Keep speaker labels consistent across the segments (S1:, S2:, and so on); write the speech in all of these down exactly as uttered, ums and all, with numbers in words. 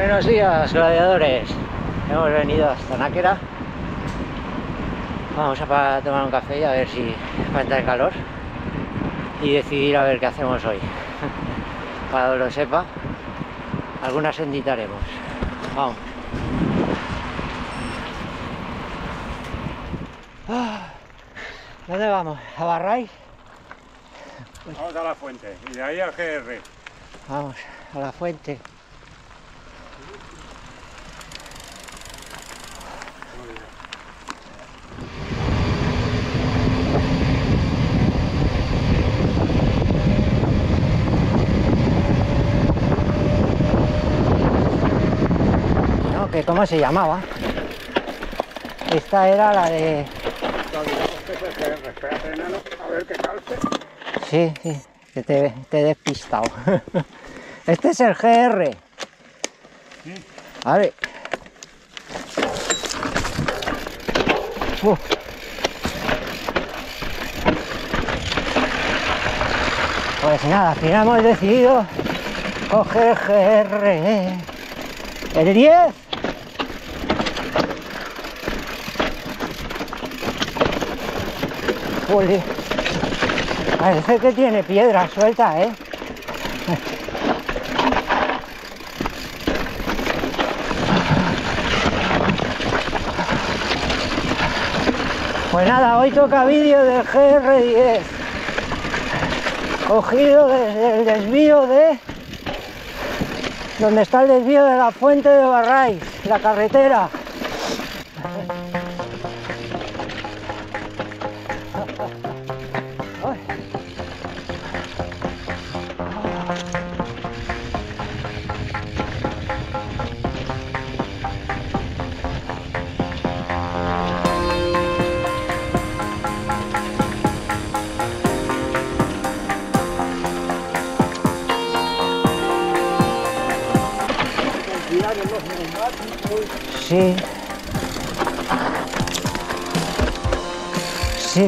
S1: Buenos días, gladiadores. Hemos venido hasta Náquera. Vamos a para tomar un café y a ver si aguanta el calor y decidir a ver qué hacemos hoy. Para que lo sepa, algunas sendita haremos. Vamos. ¿Dónde vamos? ¿A Barray?
S2: Vamos a la fuente y de ahí al G R.
S1: Vamos a la fuente. No, que ¿cómo se llamaba? Esta era la de...
S2: Espérate, enano, a ver qué calce.
S1: Sí, sí, que te, te he despistado. Este es el G R.
S2: Sí.
S1: Vale. Uh. Pues nada, al final hemos decidido coger el G R. El diez. Joder. Parece que tiene piedra suelta, ¿eh? Pues nada, hoy toca vídeo del G R diez. Cogido desde el desvío de... donde está el desvío de la fuente de Barray, la carretera. Sí. Sí.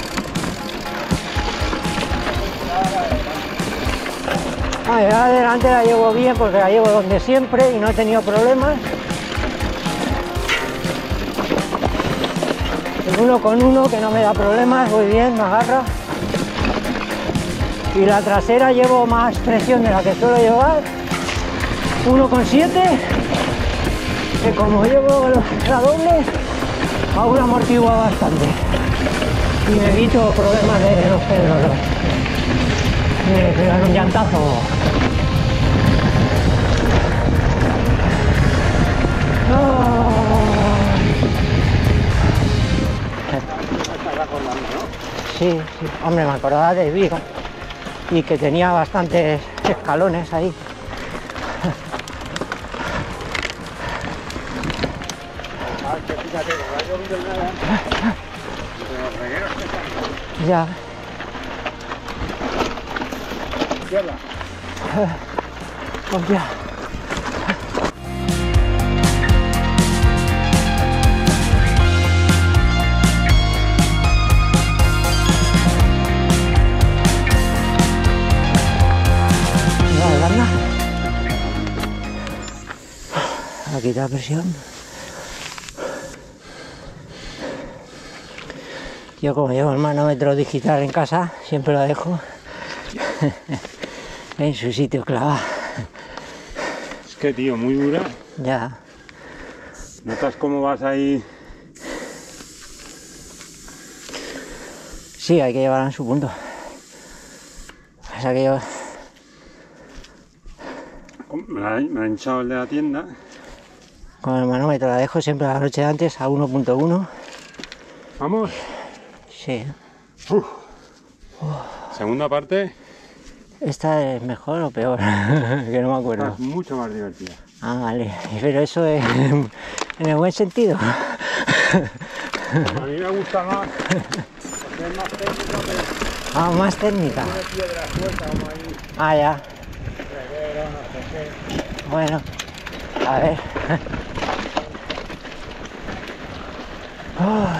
S1: Ay, adelante la llevo bien porque la llevo donde siempre y no he tenido problemas. El uno con uno que no me da problemas, voy bien, me agarra. Y la trasera llevo más presión de la que suelo llevar. uno con siete. Que como llevo la doble, aún amortigua bastante y me evito problemas de los pedros, de pegar un llantazo. Sí, sí, hombre, me acordaba de Vigo y que tenía bastantes escalones ahí. Ya.
S2: Izquierda.
S1: Hostia. A quitar presión. Yo como llevo el manómetro digital en casa, siempre lo dejo en su sitio clavado.
S2: Es que tío, muy dura.
S1: Ya.
S2: ¿Notas cómo vas ahí?
S1: Sí, hay que llevarla en su punto. O sea que yo...
S2: Me la, me la ha hinchado el de la tienda.
S1: Con el manómetro la dejo siempre la noche antes a uno punto uno.
S2: Vamos.
S1: Sí.
S2: Uf. Segunda parte.
S1: ¿Esta es mejor o peor? Que no me acuerdo.
S2: Es mucho más divertida.
S1: Ah, vale. Pero eso es en el buen sentido.
S2: A mí me gusta más. Porque es más técnica, pero...
S1: Ah, más técnica.
S2: Tiene piedra suelta como ahí.
S1: Ah, ya.
S2: Reguero, no sé qué.
S1: Bueno. A ver. Oh.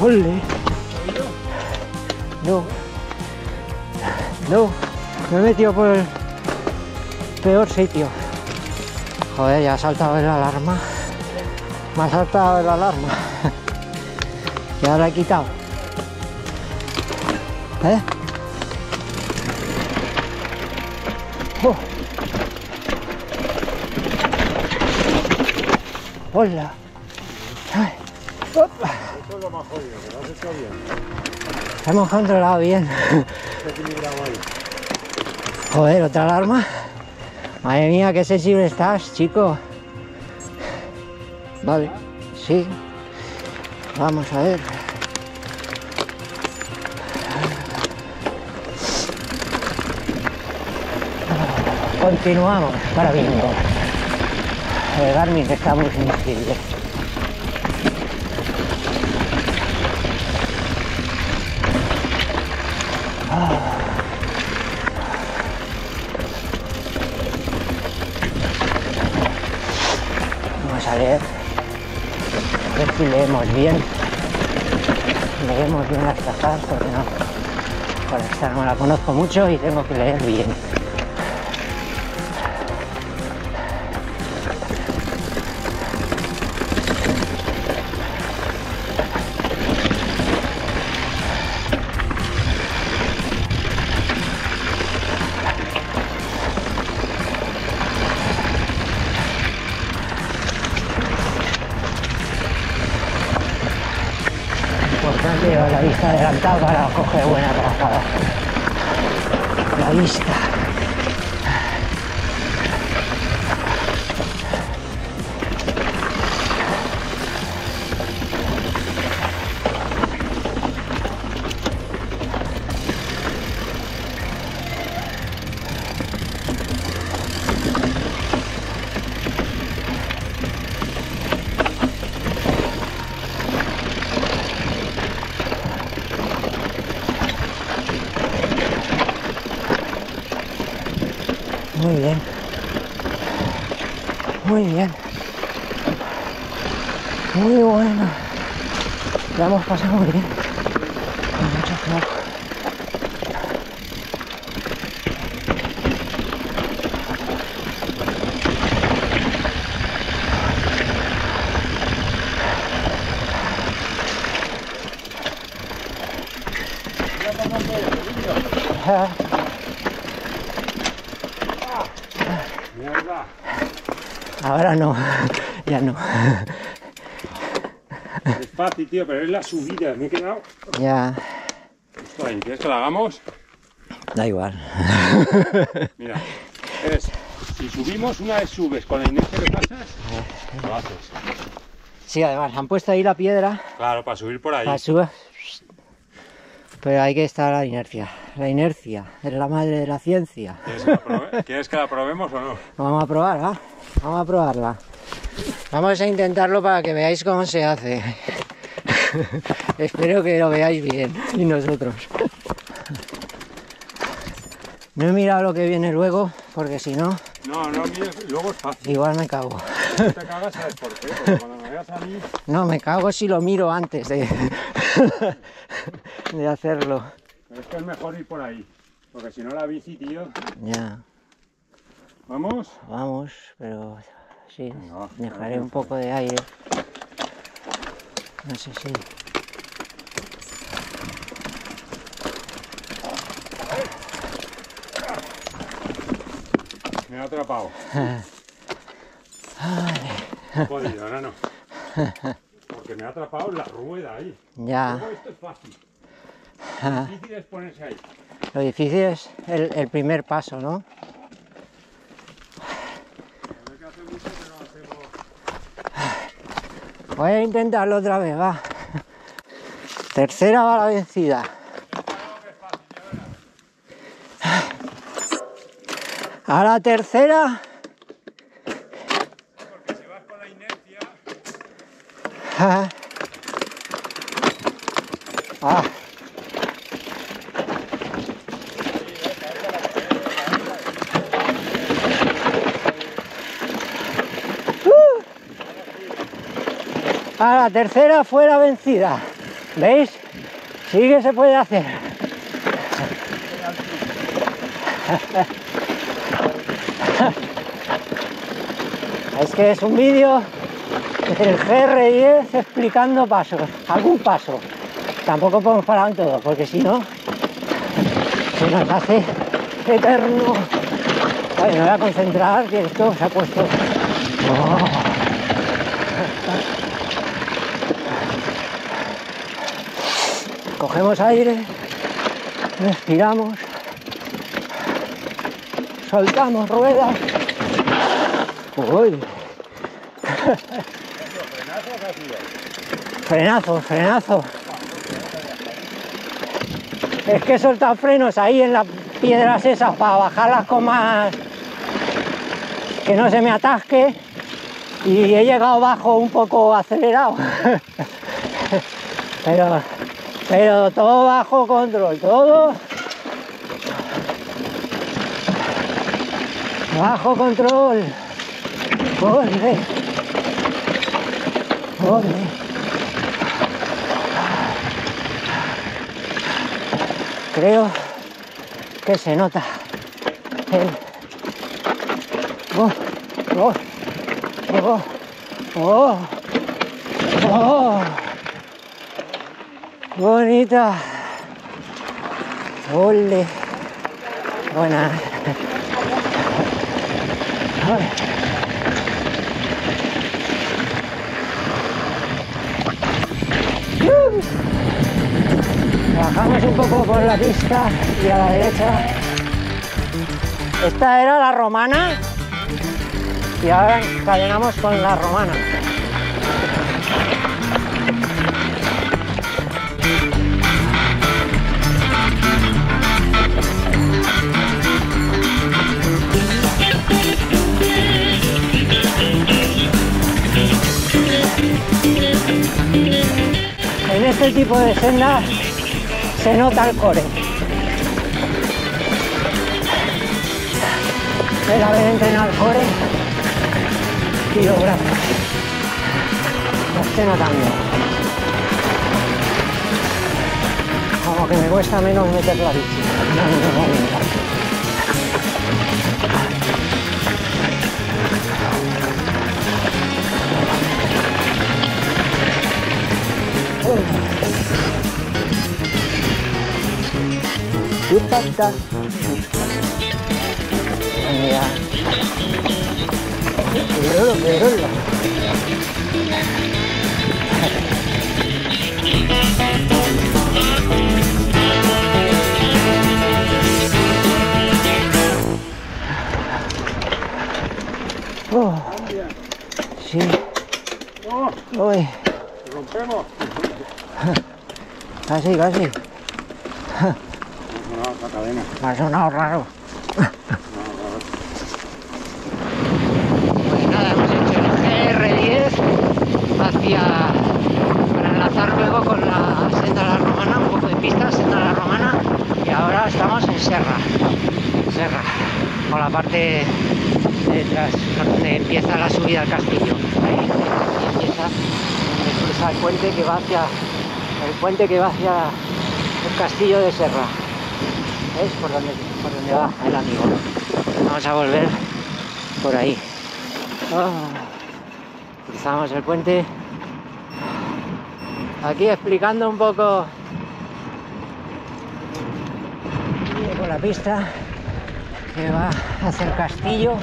S1: ¡Ole! No. No. Me he metido por el peor sitio. Joder, ya ha saltado el alarma. Me ha saltado el alarma. Y ahora he quitado. ¿Eh? Oh. Hola. Ay. Opa.
S2: Eso es lo más jodido, que lo has hecho bien.
S1: Hemos controlado bien.
S2: Está equilibrado ahí.
S1: Joder, otra alarma. Madre mía, qué sensible estás, chico. Vale, sí. Vamos a ver. Continuamos para bingo. El Garmin está muy sensible. Vamos a leer. A ver si leemos bien. Leemos bien las trazadas porque no. Por esta no la conozco mucho y tengo que leer bien. Importante llevar la vista adelantada para coger buena trazada. La vista. Muy bien. Muy bien. Muy bueno. La hemos pasado muy bien. Con mucho flojo.
S2: Mierda.
S1: Ahora no, ya no.
S2: Es fácil, tío, pero es la subida. Me he quedado.
S1: Ya,
S2: Esto ahí, ¿quieres que la hagamos?
S1: da igual.
S2: Mira, es. Si subimos, una vez subes con la inercia que pasas, lo haces.
S1: Sí, además han puesto ahí la piedra
S2: Claro, para subir por ahí.
S1: para subir. Pero hay que estar a la inercia. La inercia es la madre de la ciencia.
S2: ¿Quieres que la, probe- ¿Quieres que la probemos o no?
S1: Vamos a probar, ¿va? Vamos a probarla. Vamos a intentarlo para que veáis cómo se hace. Espero que lo veáis bien, y nosotros. No he mirado lo que viene luego, porque si no,
S2: No, no, mires, luego es fácil.
S1: igual me cago.
S2: No te cagas, ¿sabes por qué? Porque cuando me veas a mí,
S1: No, me cago si lo miro antes de, de hacerlo.
S2: pero es que es mejor ir por ahí. Porque si no la bici, tío.
S1: Ya,
S2: ¿Vamos?
S1: vamos, pero sí,
S2: No,
S1: dejaré un poco de aire. No sé si...
S2: Me ha atrapado. No he podido, ahora no. Porque me ha atrapado la rueda ahí.
S1: Ya,
S2: Luego esto es fácil. Lo difícil es ponerse ahí.
S1: lo difícil es el, el primer paso, ¿no?
S2: A ver qué hace mucho que no hacemos.
S1: Voy a intentarlo otra vez, va. Tercera va la vencida. A la tercera.
S2: Porque si vas con la inercia.
S1: Ah. Ah. Uh. A la tercera fue la vencida. ¿Veis? Sí que se puede hacer. Es que es un vídeo del G R diez explicando pasos, algún paso. Tampoco podemos parar en todo, porque si no, se nos hace eterno. Vale, me voy a concentrar, que esto se ha puesto... Oh. Cogemos aire, respiramos, soltamos ruedas. Uy. Frenazo, frenazo. Es que he soltado frenos ahí en las piedras esas para bajarlas con más, que no se me atasque, y he llegado bajo un poco acelerado. pero, pero todo bajo control, todo bajo control. Ole, ole. Creo que se nota el... Oh, oh, oh, oh, oh. Bonita. Ole. Buena. Ole. Bajamos un poco por la pista y a la derecha. Esta era la romana y ahora encadenamos con la romana. En este tipo de sendas se nota el core. El haber entrenado el core y los brazos. Lo estoy notando. Como que me cuesta menos meter la bici. No, no, no, no. Chupata. Mira. Pero, pero, oh. Sí. Uy.
S2: Rompemos.
S1: Casi, casi.
S2: La cadena.
S1: Me ha sonado raro. Pues nada, hemos hecho el G R diez hacia, para enlazar luego con la senda de la Romana, un poco de pista, senda de la Romana, y ahora estamos en Serra, Serra, con la parte detrás, donde empieza la subida al castillo. Ahí, ahí empieza, donde cruza el puente que va hacia, el puente que va hacia el castillo de Serra. ¿Veis? Por donde, por donde va el amigo. Vamos a volver por ahí. Oh. Cruzamos el puente. Aquí explicando un poco por la pista que va hacia el castillo.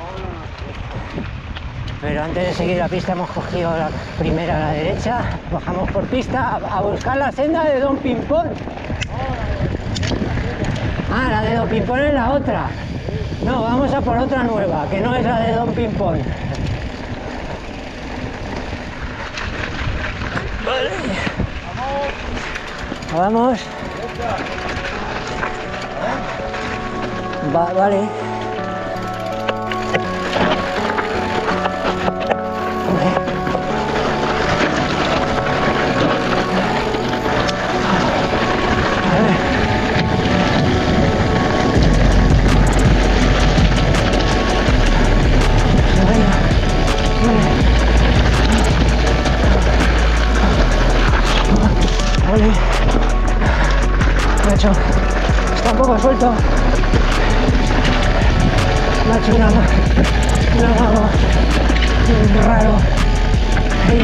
S1: Pero antes de seguir la pista hemos cogido la primera a la derecha. Bajamos por pista a, a buscar la senda de Don Pimpón. Ah, la de Don Pimpón es la otra. No, vamos a por otra nueva, que no es la de Don Pimpón. Vale. Vamos. Va, vale. Ole. Me ha hecho, está un poco suelto. Me ha hecho una, un amago raro. Ahí.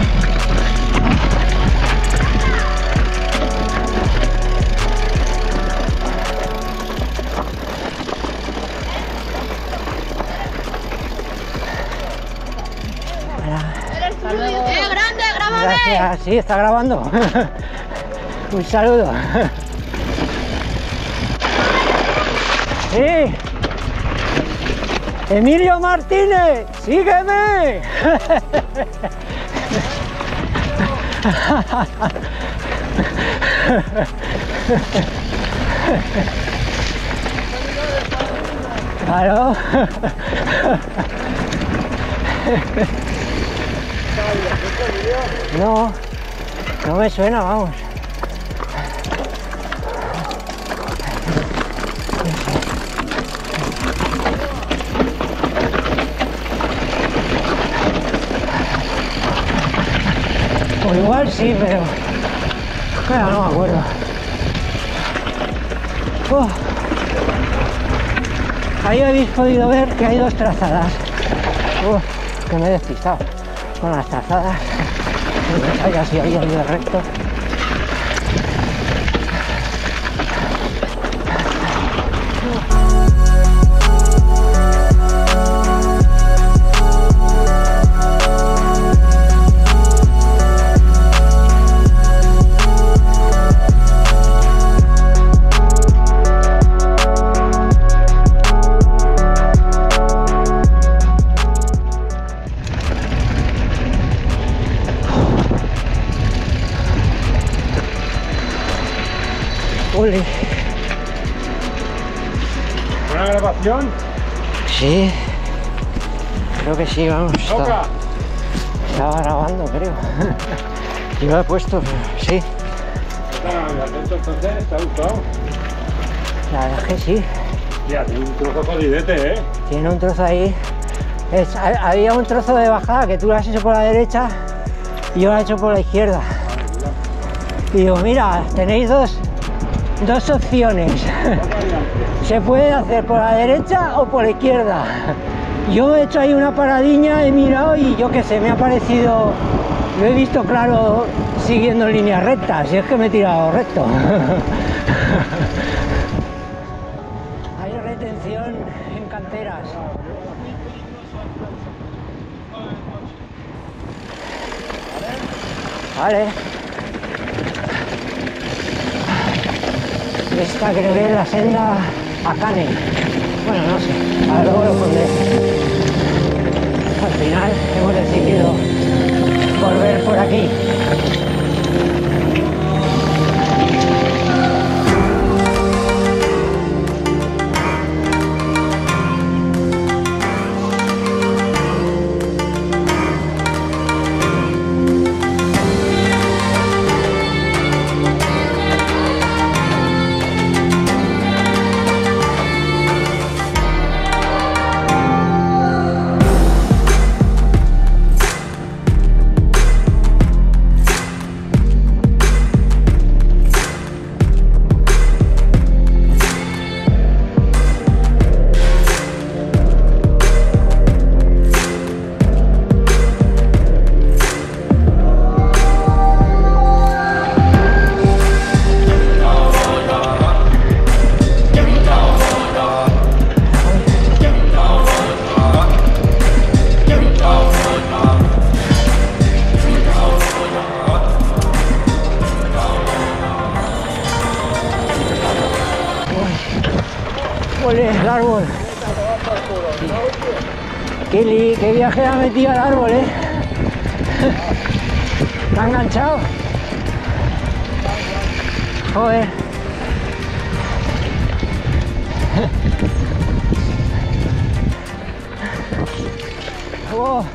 S3: ¡Eh, grande, grábame!
S1: Gracias, sí, está grabando. Un saludo. Sí. Emilio Martínez, sígueme. Claro. No, no me suena, vamos. O igual sí, pero claro, no me acuerdo. Oh. Ahí habéis podido ver que hay dos trazadas. Oh, que me he despistado con las trazadas. No sabía si había ido recto. Ole.
S2: ¿Una grabación?
S1: Sí, creo que sí, vamos.
S2: ¡Toca!
S1: Estaba, estaba grabando, creo. Yo lo he puesto, sí.
S2: Entonces, ¿te ha gustado?
S1: La verdad es que sí.
S2: Ya, tiene un trozo jodidete, ¿eh?
S1: Tiene un trozo ahí. Es, ha- había un trozo de bajada que tú lo has hecho por la derecha y yo lo he hecho por la izquierda. Y digo, mira, tenéis dos, dos opciones. Se puede hacer por la derecha o por la izquierda. Yo he hecho ahí una paradiña, he mirado y yo qué sé, me ha parecido, lo he visto claro siguiendo líneas rectas, y es que me he tirado recto. Hay retención en canteras. Vale. Esta creo que es la senda a Cane. Bueno, no sé, ahora luego lo pondré. Al final hemos decidido volver por aquí. Ole, el árbol. Qué, li- qué viaje ha metido al árbol, eh. Está enganchado. Joder. Oh.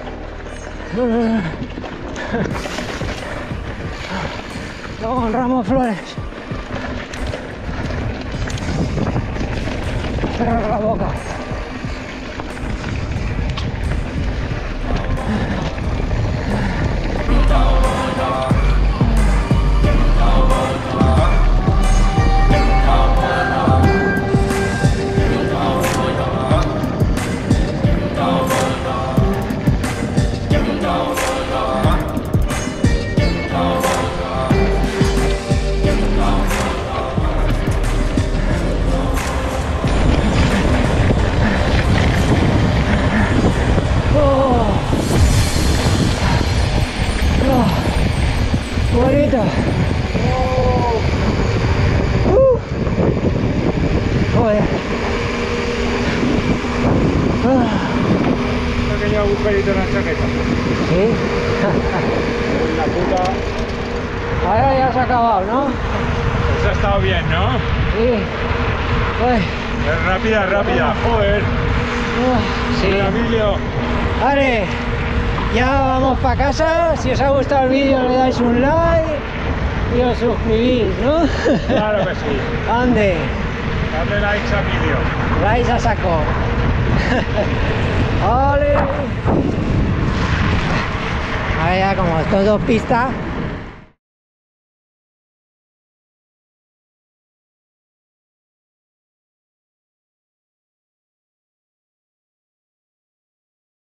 S1: Luego un ramo de flores. Cerrar la boca. Uh. Joder. Ah.
S2: Un pequeño agujerito en la chaqueta.
S1: Sí.
S2: La puta.
S1: Ahora ya se ha acabado, ¿no?
S2: Eso ha estado bien, ¿no?
S1: Sí. Uy.
S2: Es rápida, rápida. Joder.
S1: Uh, sí.
S2: Mira, Emilio.
S1: Vale. Ya vamos para casa. Si os ha gustado el vídeo le dais un like y os suscribís, ¿no?
S2: Claro que sí.
S1: Ande.
S2: Dale like al vídeo.
S1: Vais a saco. Ole. Ahora ya como todo pista.